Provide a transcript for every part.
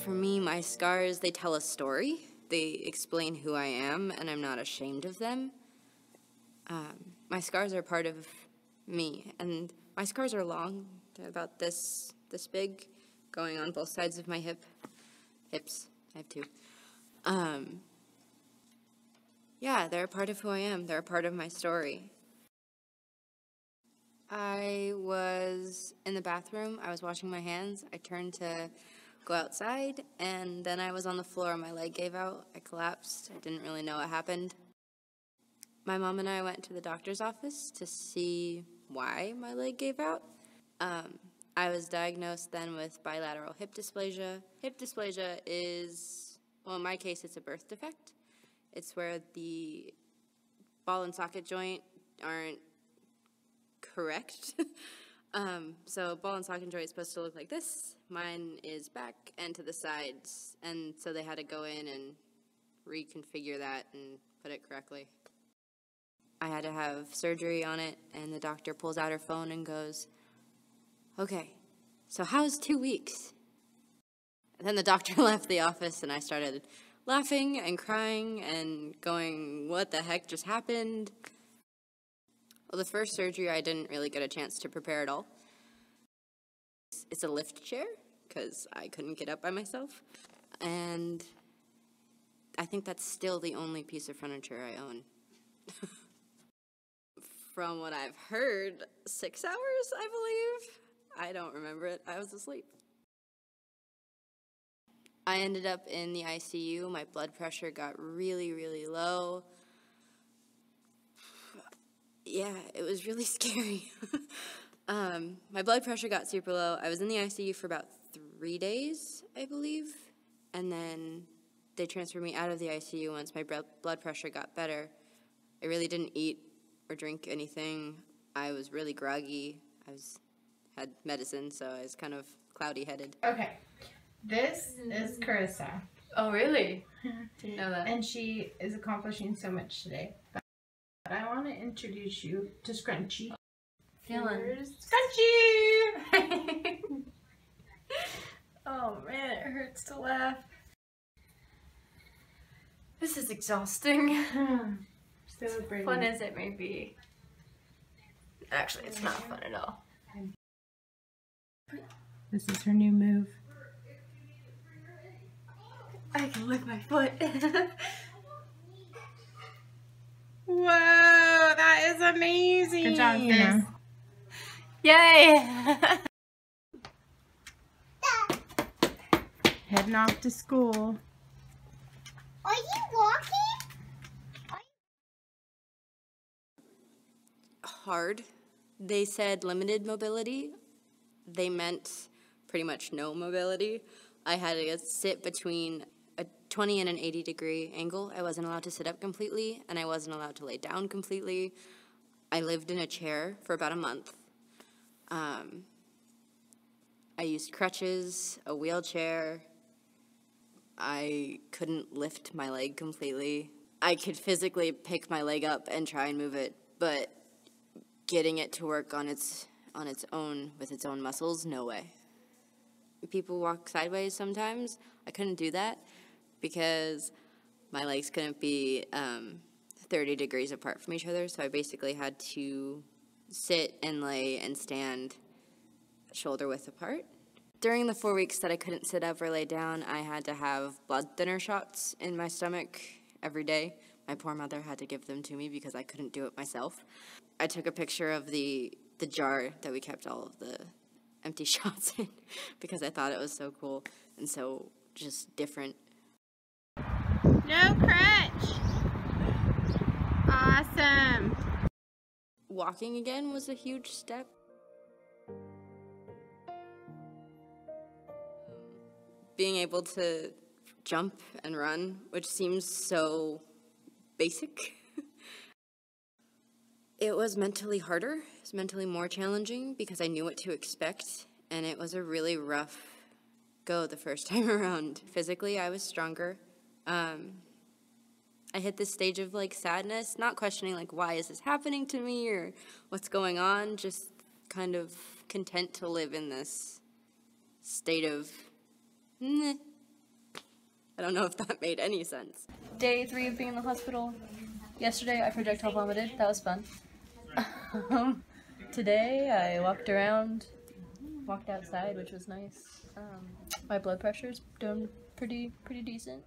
For me, my scars, they tell a story. They explain who I am, and I'm not ashamed of them. My scars are part of me, and my scars are long. They're about this big, going on both sides of my hips. I have two. Yeah, they're a part of who I am. They're a part of my story. I was in the bathroom. I was washing my hands. I turned to go outside, and then I was on the floor. My leg gave out. I collapsed. I didn't really know what happened. My mom and I went to the doctor's office to see why my leg gave out. I was diagnosed then with bilateral hip dysplasia. Hip dysplasia is, well, in my case, it's a birth defect. It's where the ball and socket joint aren't correct. So ball and socket joint is supposed to look like this. Mine is back and to the sides, and so they had to go in and reconfigure that and put it correctly. I had to have surgery on it, and the doctor pulls out her phone and goes, "Okay, so how's 2 weeks?" And then the doctor left the office, and I started laughing and crying and going, what the heck just happened? Well, the first surgery, I didn't really get a chance to prepare at all. It's a lift chair, because I couldn't get up by myself. And I think that's still the only piece of furniture I own. From what I've heard, 6 hours, I believe. I don't remember it. I was asleep. I ended up in the ICU. My blood pressure got really, really low. Yeah, it was really scary. My blood pressure got super low. I was in the ICU for about 3 days, I believe. And then they transferred me out of the ICU once my blood pressure got better. I really didn't eat or drink anything. I was really groggy. Had medicine, so I was kind of cloudy-headed. Okay, this is Carissa. Oh, really? Didn't know that. And she is accomplishing so much today. But I want to introduce you to Scrunchy. Feeling. Scrunchy! Oh man, it hurts to laugh. This is exhausting. Celebrating. Fun as it may be. Actually, it's not fun at all. This is her new move. I can lift my foot. Whoa, that is amazing. Good job, sis. Yay! Heading off to school. Are you walking? Hard. They said limited mobility. They meant pretty much no mobility. I had to sit between a 20 and an 80-degree angle. I wasn't allowed to sit up completely, and I wasn't allowed to lay down completely. I lived in a chair for about a month. I used crutches, a wheelchair. I couldn't lift my leg completely. I could physically pick my leg up and try and move it, but getting it to work on its own, with its own muscles, no way. People walk sideways sometimes. I couldn't do that because my legs couldn't be 30 degrees apart from each other, so I basically had to sit and lay and stand shoulder width apart. During the 4 weeks that I couldn't sit up or lay down, I had to have blood thinner shots in my stomach every day. My poor mother had to give them to me because I couldn't do it myself. I took a picture of the jar that we kept all of the empty shots in because I thought it was so cool and so just different. No crutch. Awesome. Walking again was a huge step. Being able to jump and run, which seems so basic. It was mentally harder. It was mentally more challenging because I knew what to expect, and it was a really rough go the first time around. Physically, I was stronger. I hit this stage of sadness, not questioning why is this happening to me or what's going on, just kind of content to live in this state of I don't know if that made any sense. Day 3 of being in the hospital. Yesterday I projectile vomited. That was fun. Today I walked around, walked outside, which was nice. My blood pressure's doing pretty decent.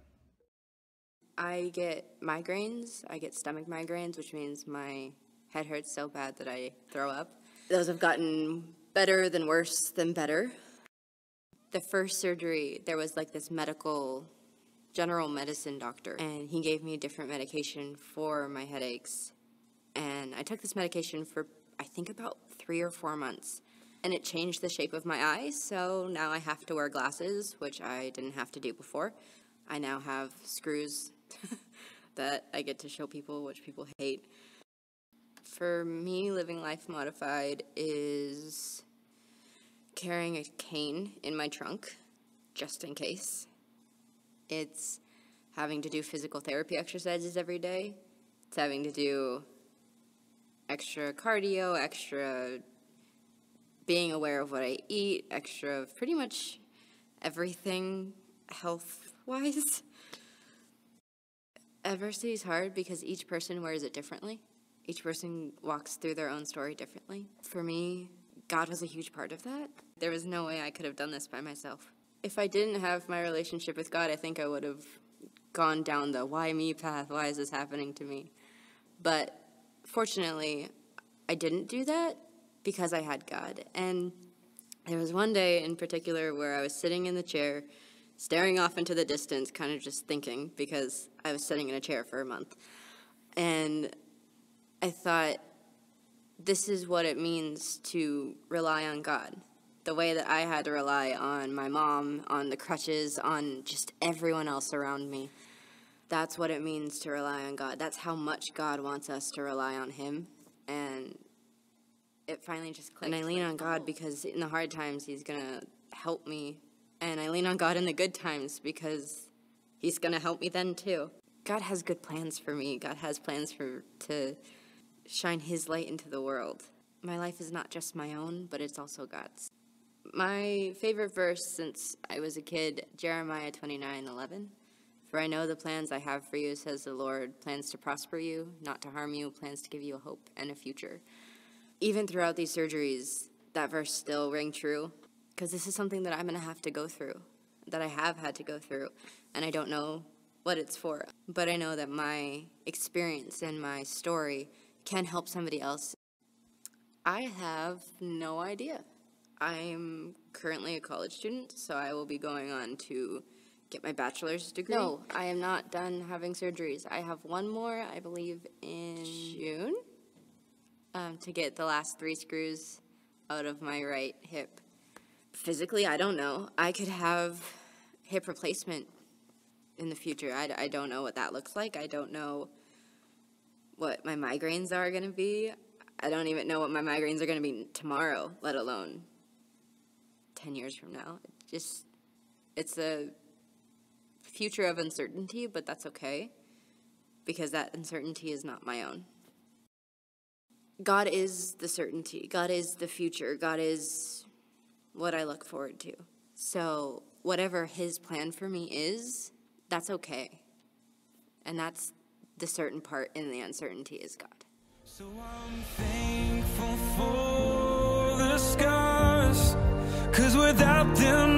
I get migraines. I get stomach migraines, which means my head hurts so bad that I throw up. Those have gotten better than worse than better. The first surgery, there was like this general medicine doctor, and he gave me different medication for my headaches. And I took this medication for, I think, about 3 or 4 months. And it changed the shape of my eyes, so now I have to wear glasses, which I didn't have to do before. I now have screws that I get to show people, which people hate. For me, living life modified is carrying a cane in my trunk, just in case. It's having to do physical therapy exercises every day. It's having to do extra cardio, extra being aware of what I eat, extra pretty much everything health-wise. Adversity is hard because each person wears it differently. Each person walks through their own story differently. For me, God was a huge part of that. There was no way I could have done this by myself. If I didn't have my relationship with God, I think I would have gone down the why me path, why is this happening to me? But fortunately, I didn't do that because I had God. And there was one day in particular where I was sitting in the chair, staring off into the distance, kind of just thinking, because I was sitting in a chair for a month. And I thought, this is what it means to rely on God. The way that I had to rely on my mom, on the crutches, on just everyone else around me. That's what it means to rely on God. That's how much God wants us to rely on Him. And it finally just clicked. And I lean on God because in the hard times, He's going to help me. And I lean on God in the good times because He's going to help me then too. God has good plans for me. God has plans to shine His light into the world. My life is not just my own, but it's also God's. My favorite verse since I was a kid, Jeremiah 29:11. For I know the plans I have for you, says the Lord, plans to prosper you, not to harm you, plans to give you a hope and a future. Even throughout these surgeries, that verse still rang true, because this is something that I'm going to have to go through, that I have had to go through, and I don't know what it's for. But I know that my experience and my story can help somebody else. I have no idea. I'm currently a college student, so I will be going on to get my bachelor's degree. No, I am not done having surgeries. I have one more, I believe, in June, to get the last 3 screws out of my right hip. Physically, I don't know. I could have hip replacement in the future. I don't know what that looks like. I don't know what my migraines are going to be. I don't even know what my migraines are going to be tomorrow, let alone 10 years from now. It's a future of uncertainty, but that's okay, because that uncertainty is not my own. God is the certainty. God is the future. God is what I look forward to. So whatever His plan for me is, that's okay. And that's the certain part in the uncertainty is God. So I'm thankful for the scars, 'cause without them